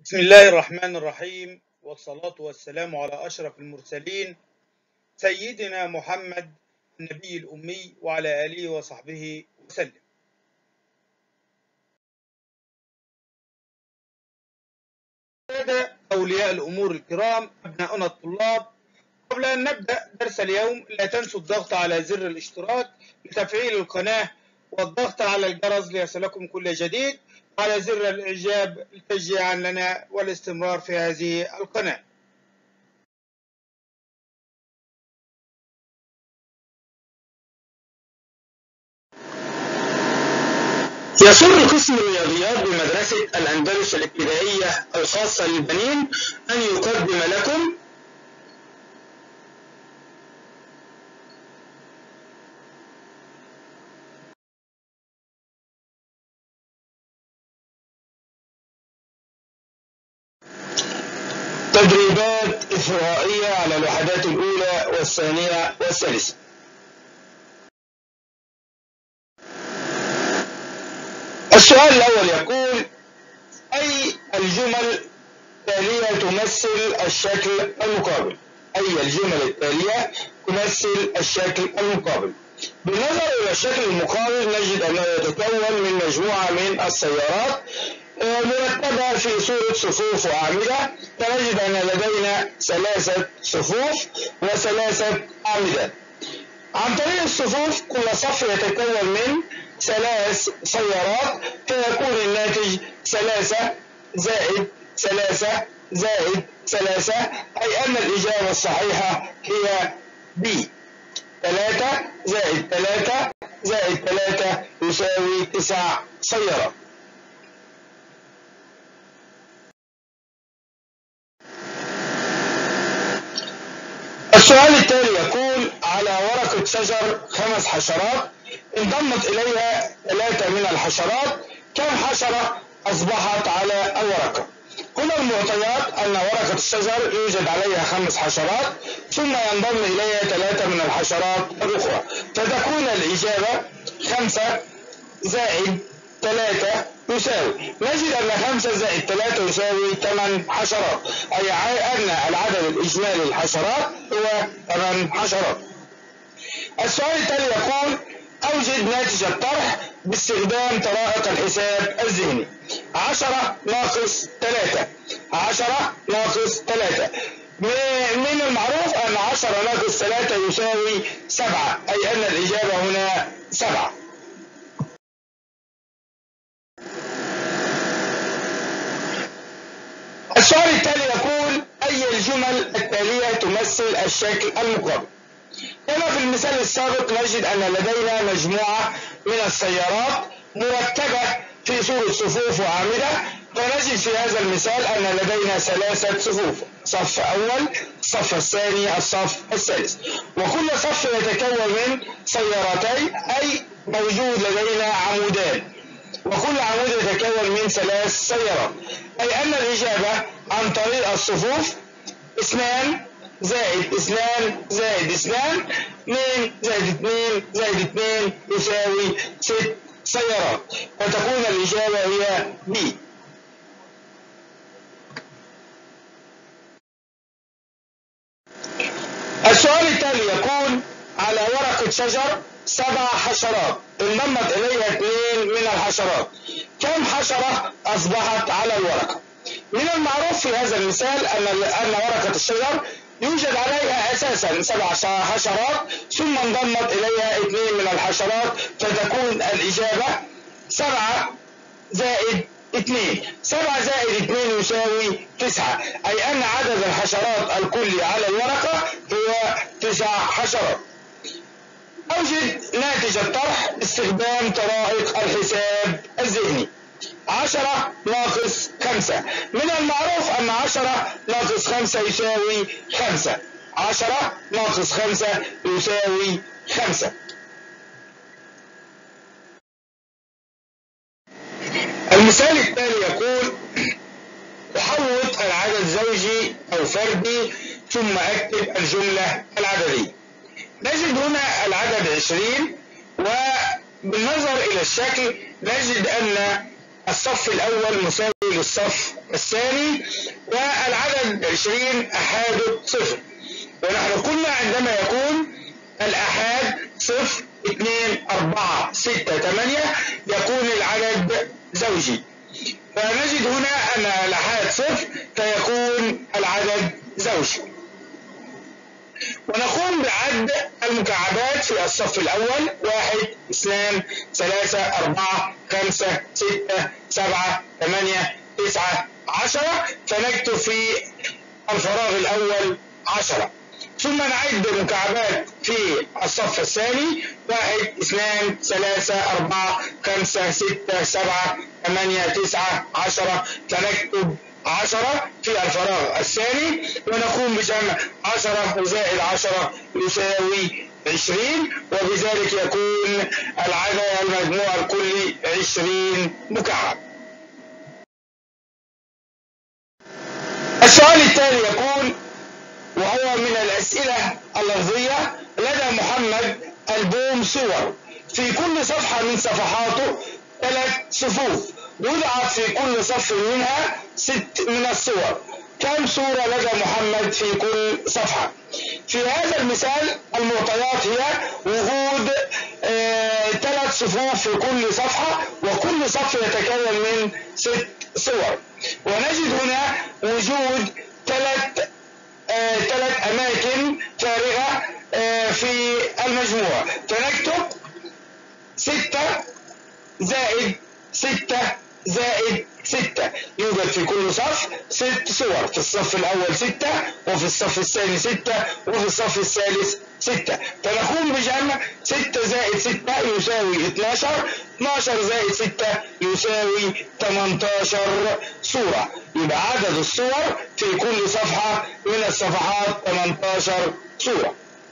بسم الله الرحمن الرحيم، والصلاة والسلام على أشرف المرسلين سيدنا محمد النبي الأمي وعلى آله وصحبه وسلم. أولياء الأمور الكرام، أبناؤنا الطلاب، قبل أن نبدأ درس اليوم لا تنسوا الضغط على زر الاشتراك لتفعيل القناة والضغط على الجرس ليصلكم كل جديد، وعلى زر الإعجاب تشجيعا لنا والاستمرار في هذه القناة. يسر قسم الرياضيات بمدرسة الأندلس الابتدائية الخاصة للبنين أن يقدم لكم تدريبات إثرائية على الوحدات الأولى والثانية والثالثة. السؤال الأول يقول: أي الجمل التالية تمثل الشكل المقابل؟ أي الجمل التالية تمثل الشكل المقابل؟ بالنظر إلى الشكل المقابل نجد أنه يتكون من مجموعة من السيارات مرتبة في صورة صفوف وأعمدة، فنجد أن لدينا 3 صفوف و3 أعمدة. عن طريق الصفوف كل صف يتكون من 3 سيارات، فيكون الناتج 3 زائد 3 زائد 3، أي أن الإجابة الصحيحة هي B. 3 زائد 3 زائد 3 يساوي 9 سيارات. السؤال التالي يقول: على ورقة شجر 5 حشرات انضمت إليها 3 من الحشرات، كم حشرة أصبحت على الورقة؟ هنا المعطيات أن ورقة الشجر يوجد عليها 5 حشرات، ثم ينضم إليها 3 من الحشرات الأخرى، فتكون الإجابة 5 زائد 3 يساوي، نجد أن 5 زائد 3 يساوي 8 حشرات، أي أن العدد الإجمالي للحشرات هو 8 حشرات. السؤال التالي يقول: أوجد ناتج الطرح باستخدام طرائق الحساب الذهني. 10 ناقص 3. 10 ناقص 3. من المعروف أن 10 ناقص 3 يساوي 7، أي أن الإجابة هنا 7. السؤال التالي يقول: أي الجمل التالية تمثل الشكل المقابل؟ كما في المثال السابق نجد أن لدينا مجموعة من السيارات مرتبة في صورة صفوف وأعمدة، فنجد في هذا المثال أن لدينا 3 صفوف: صف أول، الصف الثاني، الصف الثالث، وكل صف يتكون من سيارتين، أي موجود لدينا عمودان، وكل عمود يتكون من 3 سيارات، أي أن الإجابة عن طريق الصفوف 2 زائد 2 زائد 2، 2 زائد 2 زائد 2 يساوي 6 سيارات، فتكون الإجابة هي B. السؤال التالي يقول: على ورقة شجر 7 حشرات انضمت إليها 2 من الحشرات، كم حشرة أصبحت على الورقة؟ من المعروف في هذا المثال أن ورقة الشجر يوجد عليها أساسا 7 حشرات، ثم انضمت إليها 2 من الحشرات، فتكون الإجابة 7 زائد 2. 7 زائد 2 يساوي 9، أي أن عدد الحشرات الكلي على الورقة هو 9 حشرات. أوجد ناتج الطرح باستخدام طرائق الحساب الذهني. 10 ناقص 5. من المعروف أن 10 ناقص 5 يساوي 5. 10 ناقص 5 يساوي 5. المثال التالي يقول: أحوط العدد زوجي أو فردي ثم أكتب الجملة العددية. نجد هنا العدد 20، وبالنظر إلى الشكل نجد أن الصف الأول مساوي للصف الثاني، والعدد 20 أحاده صفر. ونحن قلنا عندما يكون الأحاد 0 2 4 6 8 يكون العدد زوجي، فنجد هنا أن الأحاد 0 فيكون العدد زوجي. ونقوم بعد المكعبات في الصف الأول: 1 2 3 4 5 6 7 8 9 10، فنكتب في الفراغ الأول 10. ثم نعد مكعبات في الصف الثاني: 1 2 3 4 5 6 7 8 9 10، فنكتب 10 في الفراغ الثاني، ونقوم بجمع 10 زائد 10 يساوي 20، وبذلك يكون العدد المجموع الكلي 20 مكعب. السؤال التالي يقول، وهو من الأسئلة اللفظية: لدى محمد ألبوم صور، في كل صفحة من صفحاته 3 صفوف، وضعت في كل صف منها 6 من الصور، كم صورة لدى محمد في كل صفحة؟ في هذا المثال المعطيات هي وجود 3 صفوف في كل صفحة، وكل صف يتكون من 6 صور، ونجد هنا وجود 3 أماكن فارغة في المجموع، فنكتب 6 زائد 6 زائد 6. يوجد في كل صف 6 صور، في الصف الأول 6، وفي الصف الثاني 6، وفي الصف الثالث 6. فنقوم بجمع 6 زائد 6 يساوي 12، 12 زائد 6 يساوي 18 صورة. يبقى عدد الصور في كل صفحة من الصفحات 18 صورة.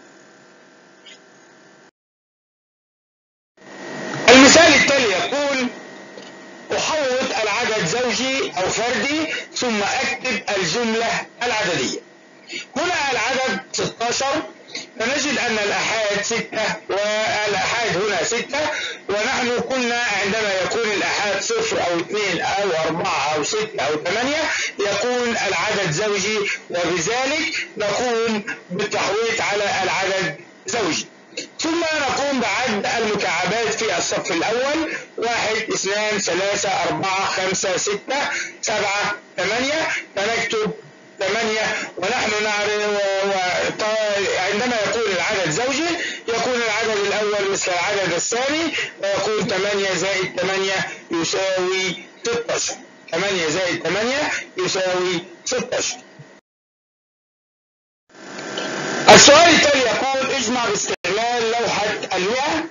المثال التالي يقول: أحوط العدد زوجي أو فردي ثم أكتب الجملة العددية. هنا العدد 16، فنجد أن الأحاد 6 والأحاد هنا 6، ونحن قلنا عندما يكون الأحاد 0 أو 2 أو 4 أو 6 أو 8 يكون العدد زوجي، وبذلك نقوم بالتحويط على العدد زوجي. ثم نقوم بعد المكعبات في الصف الأول: 1 2 3 4 5 6 7 8، فنكتب 8. ونحن نعرف عندما يكون العدد زوجي يكون العدد الأول مثل العدد الثاني، ويكون 8 زائد 8 يساوي 16. 8 زائد 8 يساوي 16. السؤال التالي يقول: اجمع باستعمال لوحة المئة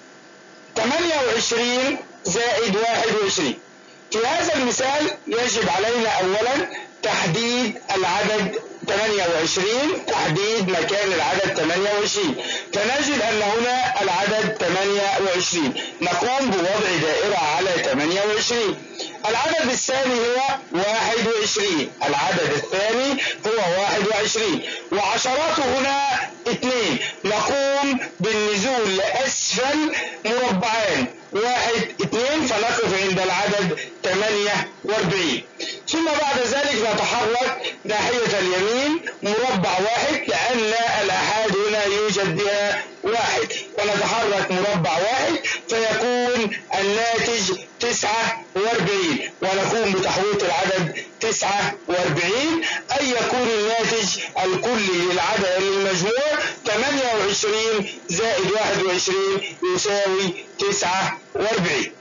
28 زائد 21. في هذا المثال يجب علينا أولا تحديد العدد 28، تحديد مكان العدد 28، فنجد أن هنا العدد 28، نقوم بوضع دائرة على 28. العدد الثاني هو 21، العدد الثاني هو 21، وعشراته هنا 2، نقوم بالنزول لأسفل مربعان 1 2، فنقف عند العدد 48. ثم بعد ذلك نتحرك ناحية اليمين مربع 1 لأن الأحاد هنا يوجد بها 1، ونتحرك مربع 1 فيكون الناتج 49، ونقوم بتحويط العدد 49، أي يكون الناتج الكلي للعدد المجموع 28 زائد 21 يساوي 49.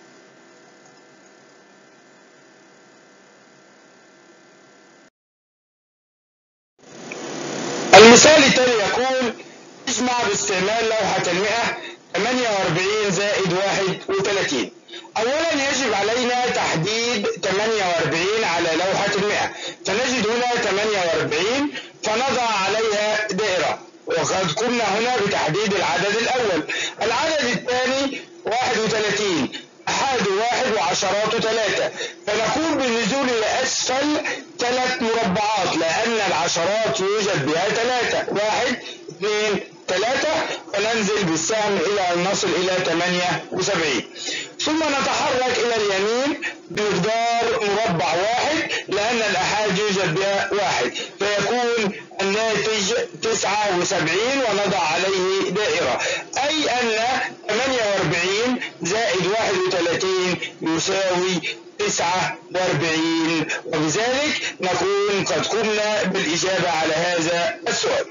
المثال التالي يقول: اجمع باستعمال لوحة المئة 48 زائد 31. أولا يجب علينا تحديد 48 على لوحة المئة، فنجد هنا 48 فنضع عليها دائرة، وقد قمنا هنا بتحديد العدد الأول. العدد الثاني 31، أحاد 1 وعشراته 3، فنقوم بالنزول لأسفل 3 مربعات لأن العشرات يوجد بها 3، 1 2 3، فننزل بالسهم إلى أن نصل إلى 78. ثم نتحرك إلى اليمين بمقدار مربع واحد لأن الآحاد يوجد بها واحد، فيكون الناتج 79 ونضع عليه دائرة، أي أن 48 زائد 31 يساوي 49، وبذلك نكون قد قمنا بالإجابة على هذا السؤال.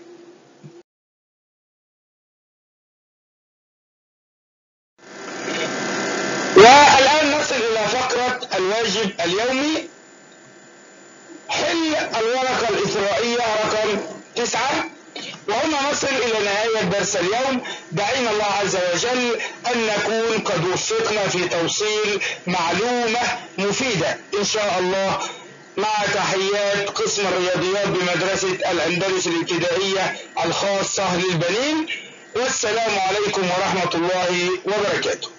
والآن نصل إلى فقرة الواجب اليومي. حل الورقة الإثرائية رقم 9، وهنا نصل إلى نهاية درس اليوم. دعينا الله عز وجل أن نكون قد وفقنا في توصيل معلومة مفيدة إن شاء الله، مع تحيات قسم الرياضيات بمدرسة الأندلس الابتدائية الخاصة للبنين، والسلام عليكم ورحمة الله وبركاته.